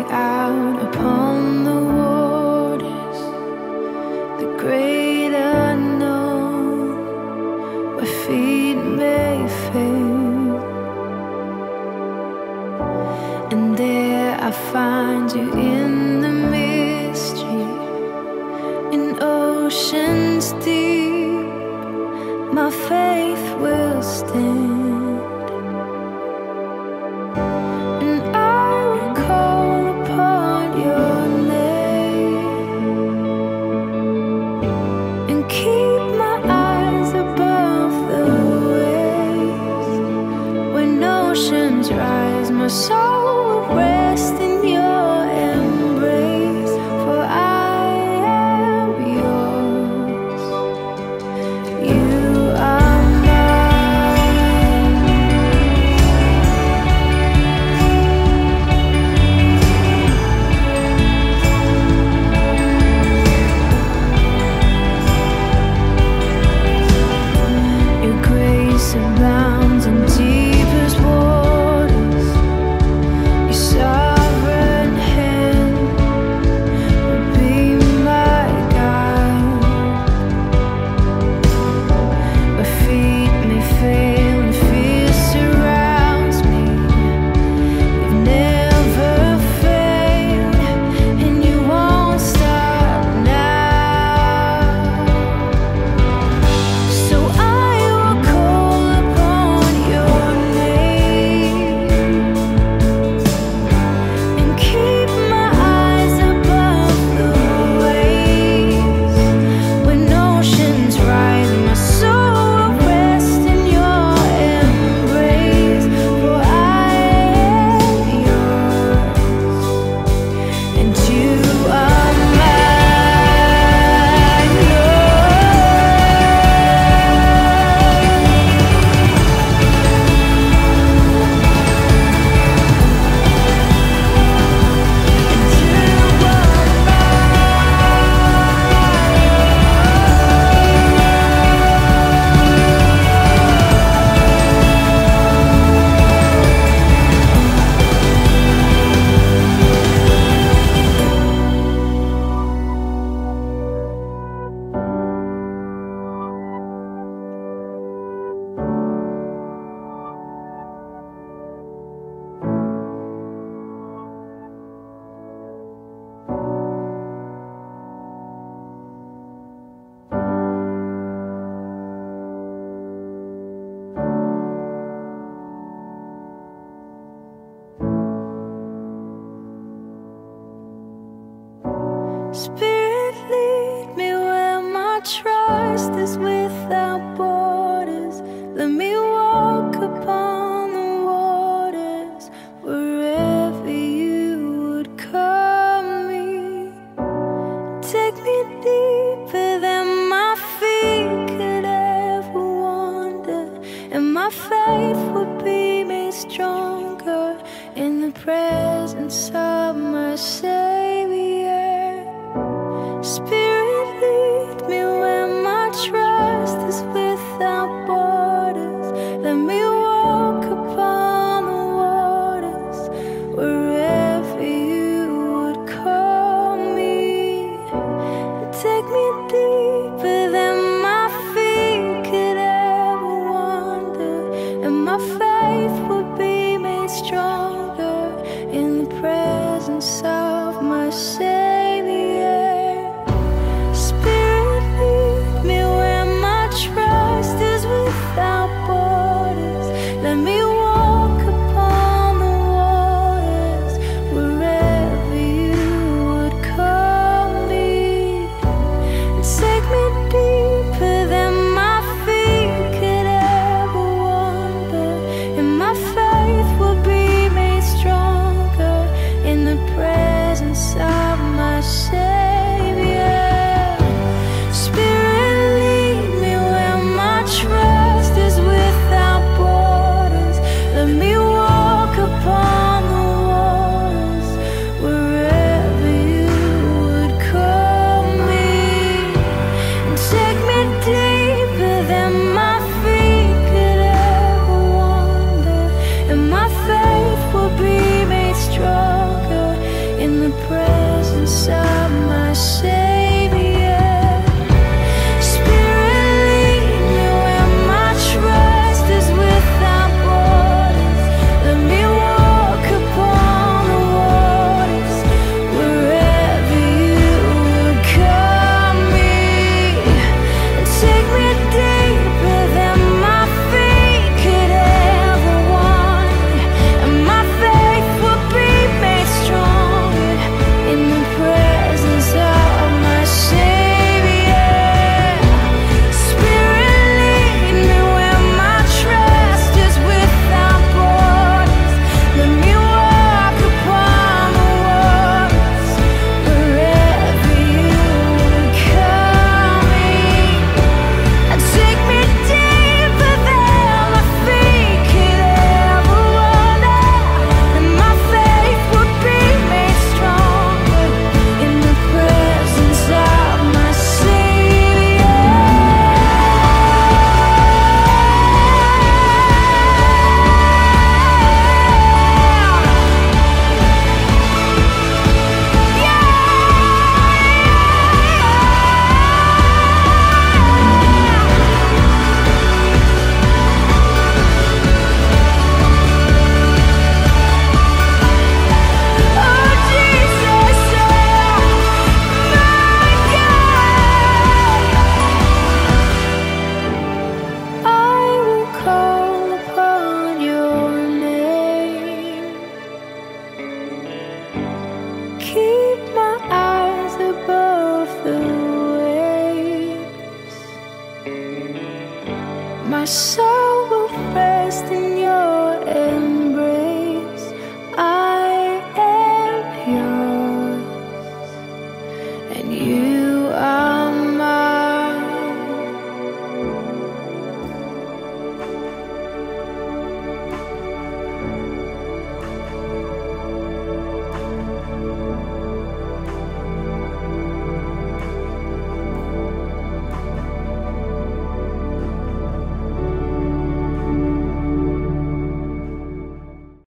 out upon the waters, the great unknown, where feet may fail. And there I find you in the mystery, in oceans deep. My faith will stand. Rise, my soul will rest in your embrace, for I am yours. You are mine. Your grace abounds in deepest waters. Spirit, lead me where my trust is without borders. Let me walk upon the waters wherever you would call me. Take me deeper than my feet could ever wander, and my faith would be made stronger in the presence of my Savior. Spirit, lead me where my trust is without borders. Let me walk upon the waters wherever you would call me. Take me deeper than my feet could ever wander, and my faith would be made stronger in the presence of soul will rest in your embrace.